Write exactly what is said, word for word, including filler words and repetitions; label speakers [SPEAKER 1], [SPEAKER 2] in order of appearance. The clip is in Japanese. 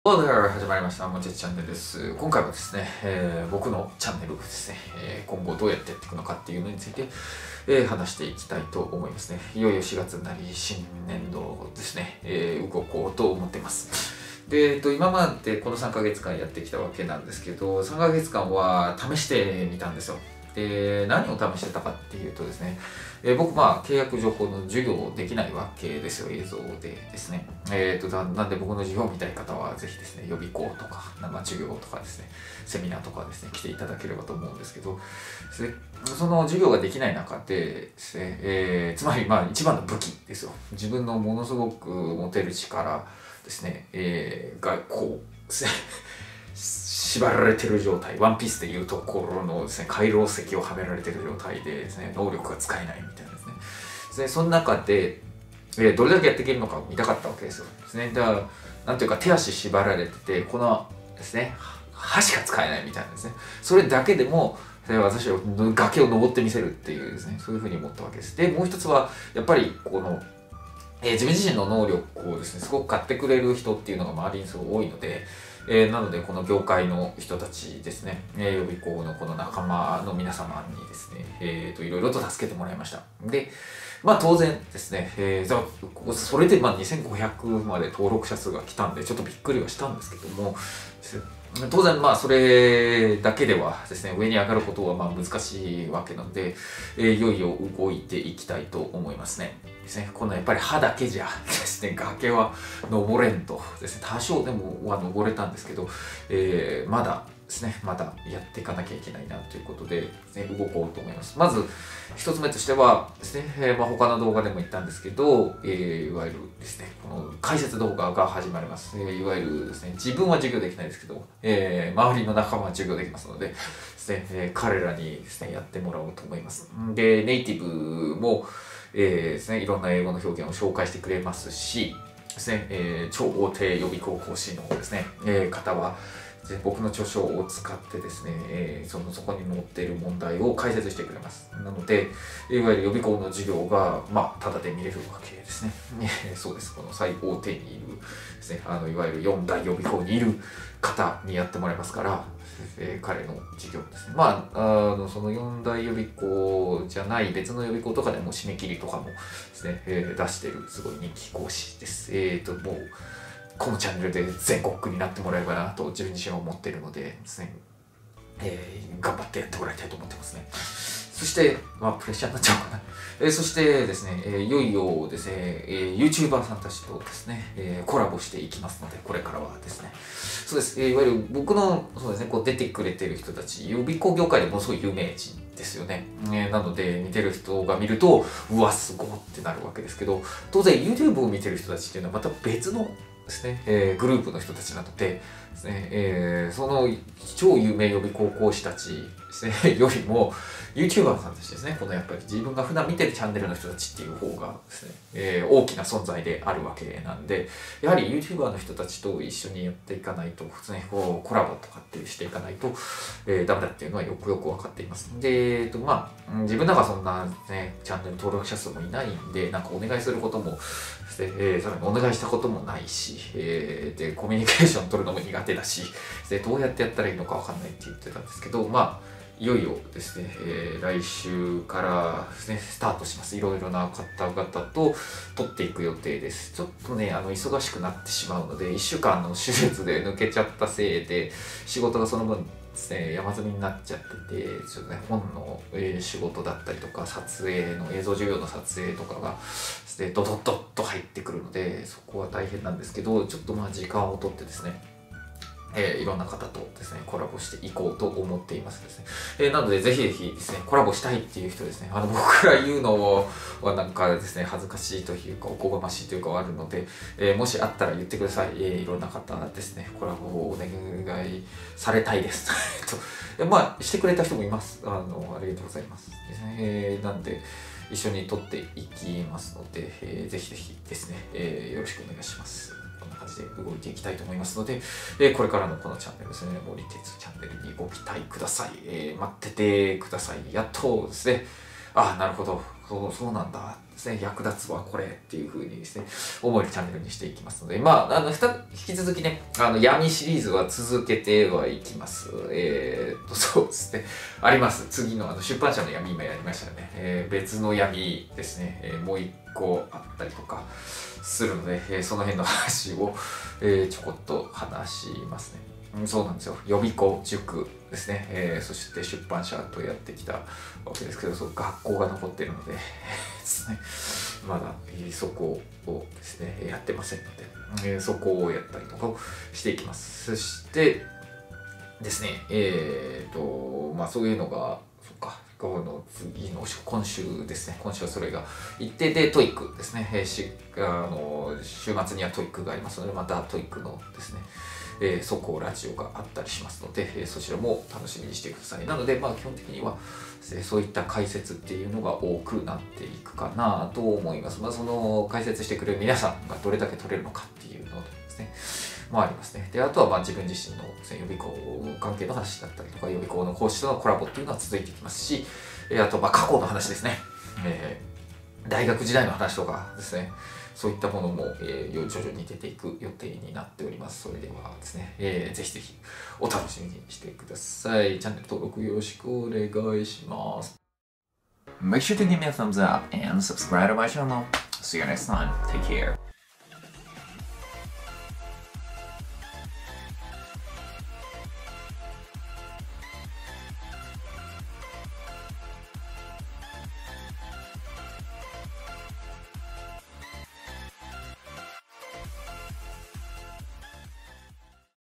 [SPEAKER 1] おー、だから始まりました。もちチャンネルです。今回はですね、えー僕のチャンネルですね、えー今後どうやってやっていくのかっていうのについて、えー話していきたいと思いますね。いよいよしがつになり、新年度ですね、えー動こうと思っています。で、えっと、今までこのさんかげつかんやってきたわけなんですけど、さんかげつかんは試してみたんですよ。で、何を試してたかっていうとですね、えー僕、まあ、契約情報の授業できないわけですよ、映像でですね。えーと、ななんで僕の授業を見たい方は、ぜひですね、予備校とか、生授業とかですね、セミナーとかですね、来ていただければと思うんですけど、でその授業ができない中でですね、えーつまり、まあ、一番の武器ですよ。自分のものすごく持てる力ですね、えーが、こうですね、縛られてる状態、ワンピースでいうところのですね、回廊石をはめられてる状態でですね、能力が使えないみたいなですね。でその中で、えーどれだけやっていけるのかを見たかったわけですよ。ですね、だから、なんていうか手足縛られてて、このですね、歯しか使えないみたいなですね。それだけでも、私は崖を登ってみせるっていうですね、そういうふうに思ったわけです。で、もう一つは、やっぱりこの、えー自分自身の能力をですね、すごく買ってくれる人っていうのが周りにすごい多いので、えーなので、この業界の人たちですね、えー予備校のこの仲間の皆様にですね、えーと、いろいろと助けてもらいました。で、まあ当然ですね、えー、じゃあそれでまあにせんごひゃくまで登録者数が来たんで、ちょっとびっくりはしたんですけども、当然まあそれだけではですね、上に上がることはまあ難しいわけなので、えーいよいよ動いていきたいと思いますね。ですね、このやっぱり歯だけじゃですね、崖は登れんとですね、多少でもは登れたんですけど、えーまだですね、まだやっていかなきゃいけないなということで、ね、動こうと思います。まず、一つ目としてはですね、えーまあ、他の動画でも言ったんですけど、えーいわゆるですね、この解説動画が始まります。えーいわゆるですね、自分は授業できないですけど、えー周りの仲間は授業できますので、ですね、えー彼らにですね、やってもらおうと思います。で、ネイティブも、えーですね、いろんな英語の表現を紹介してくれますし、ですね、えー超大手予備校講師のですね、えー方は、僕の著書を使ってですね、えーそのそこに載っている問題を解説してくれます。なので、いわゆる予備校の授業が、まあ、ただで見れるわけですね。えーそうです。この最大手にいるですね、あの、いわゆるよん大予備校にいる方にやってもらいますから、えー彼の授業ですね。まあ、あの、そのよん大予備校じゃない別の予備校とかでも締め切りとかもですね、えー出してるすごい人気講師です。えっと、もう、このチャンネルで全国区になってもらえばなと自分自身は思っているのでですね、えー頑張ってやってもらいたいと思ってますね。そして、まあ、プレッシャーになっちゃうかな。えーそしてですね、えーいよいよですね、えー YouTuber さんたちとですね、えーコラボしていきますので、これからはですね。そうです。えーいわゆる僕の、そうですね、こう出てくれてる人たち、予備校業界でものすごい有名人ですよね。えーなので、見てる人が見ると、うわ、すごいってなるわけですけど、当然 YouTube を見てる人たちっていうのはまた別のですね、えーグループの人たちなので、ですね、えーその超有名予備高校師たちですね、よりも、YouTuber さんたちですね、このやっぱり自分が普段見てるチャンネルの人たちっていう方がですね、えー大きな存在であるわけなんで、やはり YouTuber の人たちと一緒にやっていかないと、普通にこうコラボとかってしていかないと、えーダメだっていうのはよくよくわかっています。で、えっと、まあ、うん自分なんかそんなね、チャンネル登録者数もいないんで、なんかお願いすることも、でえーさらにお願いしたこともないし、えーで、コミュニケーション取るのも苦手だし、でどうやってやったらいいのかわかんないって言ってたんですけど、まあ、いよいよですね、えー来週からですね、スタートします。いろいろな方々と撮っていく予定です。ちょっとね、あの、忙しくなってしまうので、いっしゅうかんの手術で抜けちゃったせいで、仕事がその分ですね、山積みになっちゃってて、ちょっとね、本の、えー仕事だったりとか、撮影の、映像授業の撮影とかが、ですね、ドドッドッと入ってくるので、そこは大変なんですけど、ちょっとまあ時間をとってですね、えーいろんな方とですね、コラボしていこうと思っていますですね。えーなので、ぜひぜひですね、コラボしたいっていう人ですね、あの、僕が言うのはなんかですね、恥ずかしいというか、おこがましいというかはあるので、えーもしあったら言ってください。えーいろんな方ですね、コラボをお願いされたいです。えっとまあ、してくれた人もいます。あの、ありがとうございます。ですね。えーなんで、一緒に撮っていきますので、えーぜひぜひですね、えーよろしくお願いします。こんな感じで動いていきたいと思いますので、えーこれからのこのチャンネルですね、森哲チャンネルにご期待ください。えー待っててください。やっとですね、あ、なるほど。 そう、そうなんだですね、役立つわ、これっていう風にですね、思えるチャンネルにしていきますので、まあ、あの、引き続きね、あの、闇シリーズは続けてはいきます。えー、っと、そうですね、あります。次のあの出版社の闇、今やりましたよね。えー、別の闇ですね、えー、もう一個あったりとかするので、えー、その辺の話を、えー、ちょこっと話しますね。うん、そうなんですよ。予備校塾ですね、えー、そして出版社とやってきたわけですけど、そう学校が残っているのでですね、まだ、えー、そこをですね、やってませんので、えー、そこをやったりとかをしていきます。そしてですね、えーと、まあそういうのが、そっか、この次の今週ですね、今週はそれが一定でトイックですね、えー、しあの週末にはトイックがありますので、またトイックのですね、えー、速報ラジオがあったりしますので、えー、そちらも楽しみにしてください。なので、まあ基本的には、えー、そういった解説っていうのが多くなっていくかなと思います。まあその解説してくれる皆さんがどれだけ取れるのかっていうのですね、もありますね。で、あとはまあ自分自身のですね、予備校関係の話だったりとか、予備校の講師とのコラボっていうのは続いていきますし、えー、あとまあ過去の話ですね。えー、大学時代の話とかですね、そういったものも、えー、徐々に出ていく予定になっております。それではですね、えー、ぜひぜひお楽しみにしてください。チャンネル登録よろしくお願いします。
[SPEAKER 2] Make sure to give me a thumbs up and subscribe to my channel. See you next time. Take care.